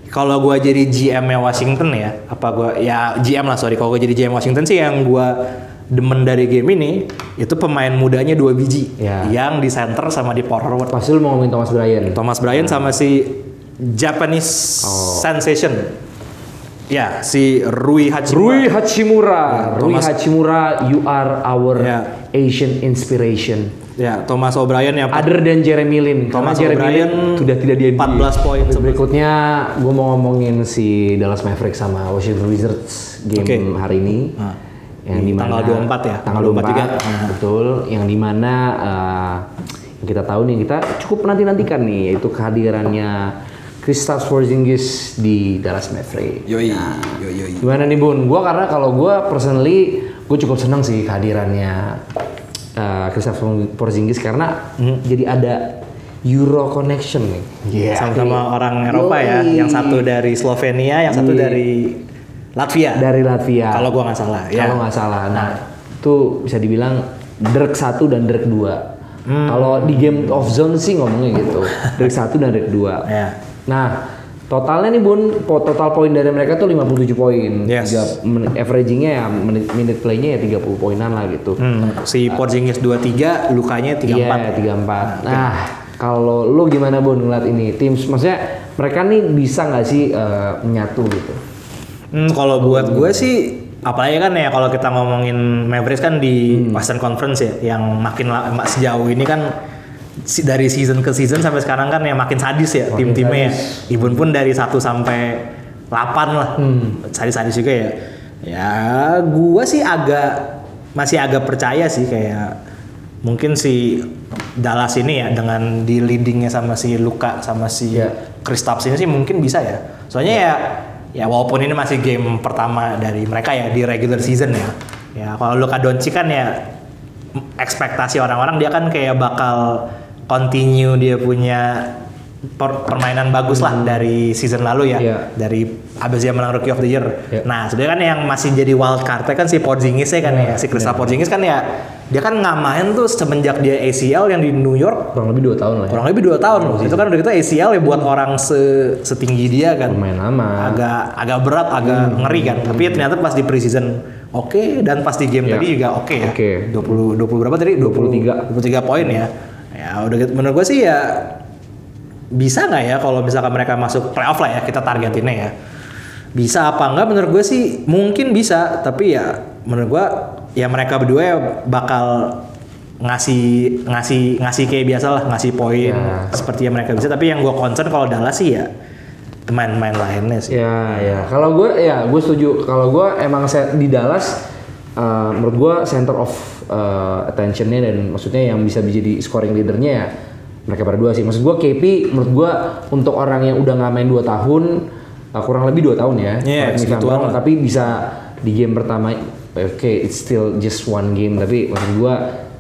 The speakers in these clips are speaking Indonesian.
kalau gue jadi GM-nya Washington ya, GM lah sorry. Kalau gue jadi GM Washington sih yang gue demen dari game ini itu pemain mudanya 2 biji, yang di center sama di forward. Pasti lu mau ngomongin Thomas Bryant sama si Japanese sensation. Ya, si Rui Hachimura, you are our Asian inspiration. Ya, Thomas O'Brien ya. Other than Jeremy Lin. Thomas O'Brien sudah tidak di NBA. 14 poin. Berikutnya gue mau ngomongin si Dallas Mavericks sama Washington Wizards game hari ini. Yang dimana tanggal 24 ya. Tanggal 24 juga. Betul. Yang dimana kita tahu nih, kita cukup nantikan nih, yaitu kehadirannya Kristaps Porzingis di Dallas Mavericks. Yoi. Gimana nih Bun? Karena kalau gue personally gue cukup senang sih kehadirannya Kristaps Porzingis karena jadi ada Euro connection nih. Sama orang Eropa ya. Yang satu dari Slovenia, yang satu dari Latvia. Kalau gua nggak salah. Kalau nggak salah. Nah, itu bisa dibilang Dirk 1 dan Dirk 2. Kalau di Game of Zone sih ngomongnya gitu. Dirk 1 dan Dirk 2. Nah, totalnya nih Bun, total poin dari mereka tuh 57 poin. Averagingnya ya minute play-nya ya 30 poinan lah gitu. Si Porzingis 23, lukanya 34. Iya, 34. Nah, kalau lu gimana Bun ngeliat ini? Tim maksudnya mereka nih bisa nggak sih menyatu gitu? Kalau buat gue sih, apalagi kan ya kalau kita ngomongin Mavericks kan di Western Conference ya, yang makin sejauh ini kan dari season ke season sampai sekarang kan yang makin sadis ya tim-timnya ya. Even pun dari 1 sampai 8 lah. Sadis-sadis juga ya. Ya gue sih masih agak percaya sih kayak mungkin si Dallas ini ya dengan di leadingnya sama si Luka sama si Kristaps ini sih mungkin bisa ya. Soalnya ya walaupun ini masih game pertama dari mereka ya di regular season ya. Ya kalau Luka Doncic kan ya ekspektasi orang-orang dia kan kayak bakal continue dia punya permainan bagus lah dari season lalu ya. Dari abis dia menang Rookie of the Year. Nah sebenarnya kan yang masih jadi wild card kan si Porzingis ya kan ya. Si Kristaps Porzingis kan ya dia kan nggak main tuh semenjak dia ACL yang di New York kurang lebih 2 tahun lah. Kurang lebih 2 tahun loh. Itu kan udah gitu ACL ya buat orang setinggi dia kan. Main lama. Agak berat, agak ngeri kan. Tapi ya ternyata pas di preseason oke, dan pas di game tadi juga oke ya. 20 berapa tadi? 23 poin ya. Ya udah gitu. Menurut gue sih ya bisa nggak ya kalau misalkan mereka masuk playoff lah ya, kita targetinnya ya. Bisa apa enggak menurut gue sih mungkin bisa, tapi ya menurut gue ya mereka berdua ya bakal ngasih kayak biasa lah, ngasih poin seperti yang mereka bisa. Tapi yang gue concern kalau Dallas sih ya main-main lainnya sih. Ya. Kalau gue setuju. Kalau gue emang di Dallas menurut gue center of attention-nya dan maksudnya yang bisa jadi scoring leader-nya ya mereka berdua sih. Maksud gue KP menurut gue untuk orang yang udah nggak main 2 tahun, kurang lebih 2 tahun ya. Tapi bisa di game pertama it's still just one game, tapi maksud gue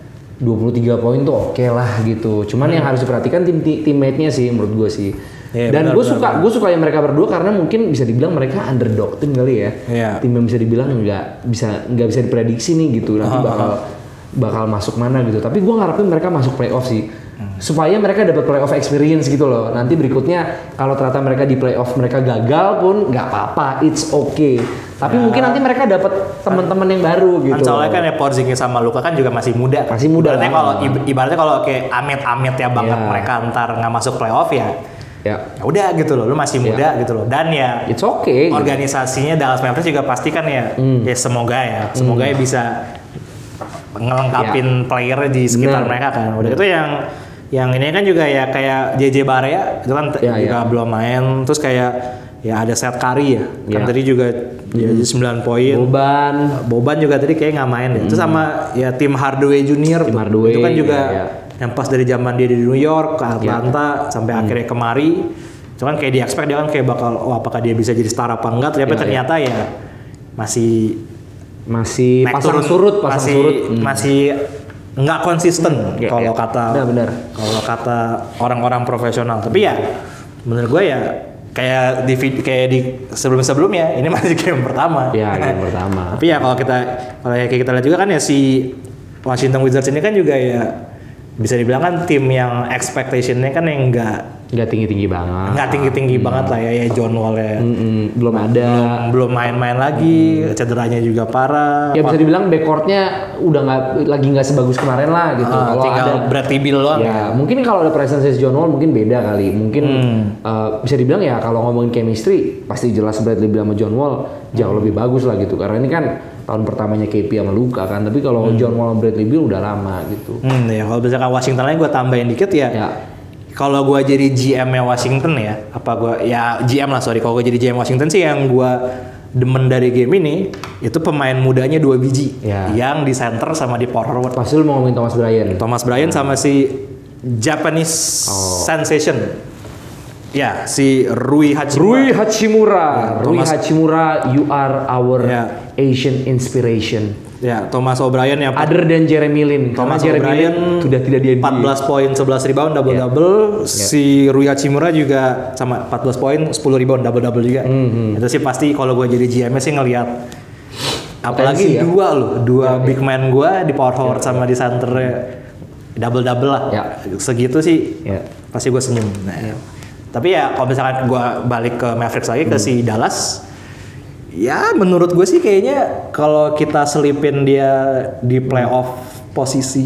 23 poin tuh oke lah gitu. Cuman yang harus diperhatikan teammate-nya sih menurut gue sih. Dan gue suka yang mereka berdua karena mungkin bisa dibilang mereka underdog tim kali ya. Tim yang bisa dibilang nggak bisa diprediksi nih gitu nanti bakal masuk mana gitu. Tapi gue ngarepin mereka masuk playoff sih. Supaya mereka dapat playoff experience gitu loh. Nanti berikutnya kalau ternyata mereka di playoff mereka gagal pun nggak apa-apa, it's okay. Tapi mungkin nanti mereka dapat teman-teman yang baru gitu. Soalnya kan ya Porzingis sama Luka kan juga masih muda. Ibaratnya kalau kayak amit-amit ya banget mereka ntar nggak masuk playoff ya udah gitu loh, lu masih muda gitu loh. Dan ya it's okay. Organisasinya Dallas Mavericks juga pasti kan ya semoga ya bisa ngelengkapin player di sekitar mereka kan. Udah itu yang ini kan juga ya kayak JJ Barea itu kan juga belum main. Terus kayak ya ada Seth Curry ya. Kan tadi juga 9 poin. Boban juga tadi kayak nggak main deh. Terus sama ya tim Hardaway Junior itu kan juga yang pas dari zaman dia di New York ke Atlanta sampai akhirnya kemari. Itu kan kayak di-expect dia kan kayak bakal apakah dia bisa jadi star apa enggak. Ternyata ya masih pasang surut. Masih nggak konsisten kalau kata orang-orang profesional. Tapi ya menurut gue ya kayak di sebelum-sebelumnya ini masih game pertama. Game pertama. Tapi ya kalau kita lihat juga kan ya si Washington Wizards ini kan juga ya bisa dibilang kan tim yang expectation-nya kan yang nggak tinggi banget. Nggak tinggi banget lah ya John Wall ya. Belum ada. Belum main-main lagi, cederanya juga parah. Ya bisa dibilang backcourt-nya udah nggak sebagus kemarin lah gitu. Kalau tinggal ada Bradley Beal doang. Ya mungkin kalau ada presence John Wall mungkin beda kali. Mungkin bisa dibilang ya kalau ngomongin chemistry pasti jelas Bradley Beal sama John Wall jauh lebih bagus lah gitu. Karena ini kan tahun pertamanya KP sama Luka kan. Tapi kalau John Wall sama Bradley Beal udah lama gitu. Ya kalau misalkan Washington lain gue tambahin dikit ya. Kalau gue jadi GM-nya Washington ya, GM lah sorry. Kalau gue jadi GM Washington sih yang gue demen dari game ini itu pemain mudanya 2 biji, yang di center sama di power forward. Pasti lu mau ngomongin Thomas Bryant sama si Japanese sensation. Ya, si Rui Hachimura. Rui Hachimura, you are our Asian inspiration. Ya, Thomas O'Brien yang other than Jeremy Lin. Thomas O'Brien sudah tidak di NBA. 14 poin, 11 rebound, double-double. Si Rui Hachimura juga sama 14 poin, 10 rebound, double-double juga. Itu sih pasti kalau gue jadi GM sih ngelihat apalagi dua big man gue di power forward sama di center double-double lah. Segitu sih pasti gue senyum. Tapi ya kalau misalkan gue balik ke Mavericks lagi ke si Dallas, ya menurut gue sih kayaknya kalau kita selipin dia di playoff posisi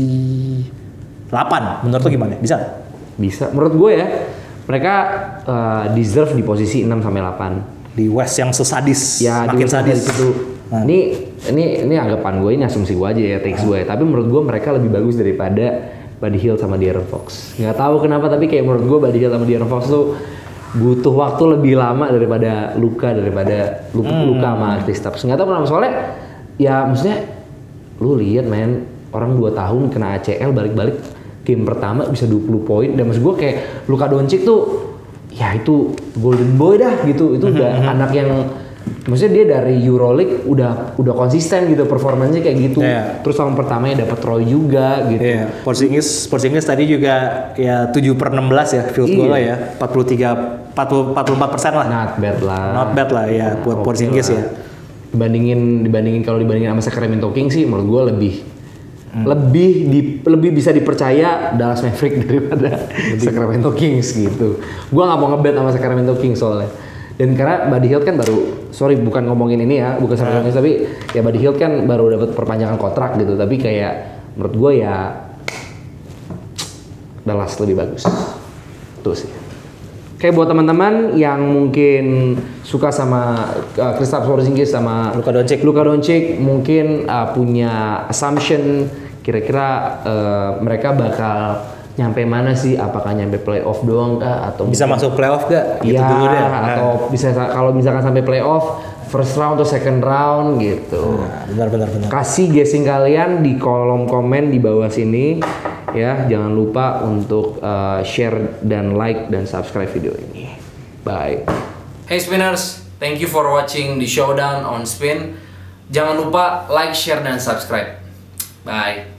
8, menurut lo gimana? Bisa? Bisa. Menurut gue ya, mereka deserve di posisi 6 sampai 8. Di West yang sesadis, ya, makin sadis itu. Ini anggapan gue, ini asumsi gue aja ya, takes gue ya. Tapi menurut gue mereka lebih bagus daripada Buddy Hield sama De'Aaron Fox. Nggak tahu kenapa, tapi kayak menurut gue Buddy Hield sama De'Aaron Fox tuh butuh waktu lebih lama daripada Luka sama Kristaps. Nggak tahu kenapa, soalnya ya maksudnya lu lihat men, orang 2 tahun kena ACL balik-balik game pertama bisa 20 poin, dan maksud gue kayak Luka Doncic tuh ya itu golden boy dah gitu. Itu udah anak yang maksudnya dia dari EuroLeague udah konsisten gitu performanya kayak gitu. Terus tahun pertamanya dapat Troy juga gitu. Porzingis tadi juga ya 7/16 ya field goal ya, 44% lah. Not bad lah ya buat Porzingis ya. Dibandingin kalau dibandingin sama Sacramento Kings sih menurut gue lebih bisa dipercaya Dallas Mavericks daripada Sacramento Kings gitu. Gue nggak mau ngebet sama Sacramento Kings soalnya. Dan karena Buddy Hield kan bukan ngomongin ini ya, bukan Sacramento Kings, tapi ya Buddy Hield kan baru dapat perpanjangan kontrak gitu. Tapi kayak menurut gue ya Dallas lebih bagus. Tuh sih. Kayak buat teman-teman yang mungkin suka sama Kristaps Porzingis sama Luka Doncic mungkin punya assumption kira-kira mereka bakal nyampe mana sih? Apakah nyampe playoff doang kah? Atau bisa masuk playoff gak? Gitu dulu deh. Atau bisa kalau misalkan sampai playoff first round atau second round gitu. Benar. Kasih guessing kalian di kolom komen di bawah sini ya. Jangan lupa untuk share dan like dan subscribe video ini. Bye. Hey Spinners, thank you for watching the Showdown on Spin. Jangan lupa like, share dan subscribe. Bye.